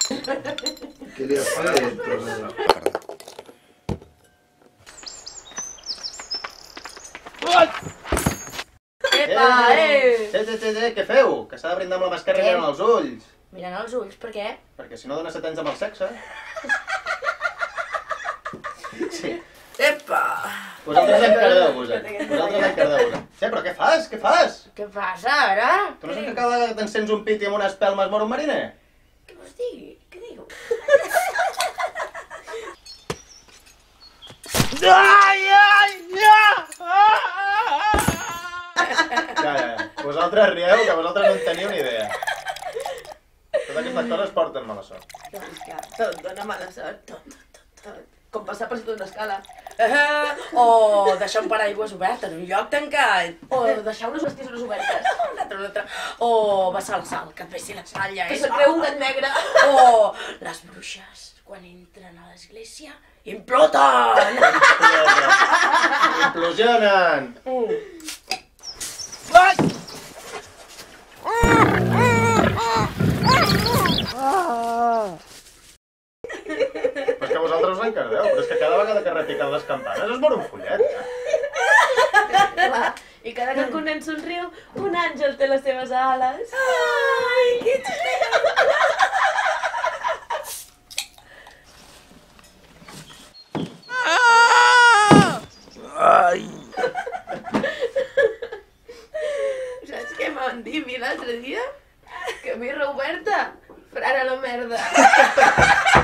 Què li ha fet? Epa, Què feu? Que s'ha de brindar amb la mascarra mirant els ulls. Mirant els ulls, per què? Perquè si no dona setens amb el sexe. Sí. Epa! Vosaltres encardeu-vos. Vosaltres encardeu-vos. Sí, però què fas? Què fas? Què passa, ara? Tu no saps que cada vegada t'encens un pit i amb una espelma es mor un mariner? Què vols dir? Què diu? Ja. Vosaltres rieu, que vosaltres no en teniu ni idea. Totes aquestes coses porten mala sort. Doncs clar, tot dona mala sort, tot. Com passar per sota d'una escala. O deixar un paraigües obert en un lloc tancat. O deixar unes vestisores obertes. Un altre. O vessar la sal, que et vessi la sal ja és. Que se't creu un gat negre. O les bruixes, quan entren a l'església, imploten! Implosionen! Però és que vosaltres us encardeu, però és que cada vegada que repiquen les campanes es mor un follet. Clar, i cada cop que un nen somriu, un àngel té les seves ales. Ai, que Saps què m'han dit a mi l'altre dia? Que birra oberta, frare la merda.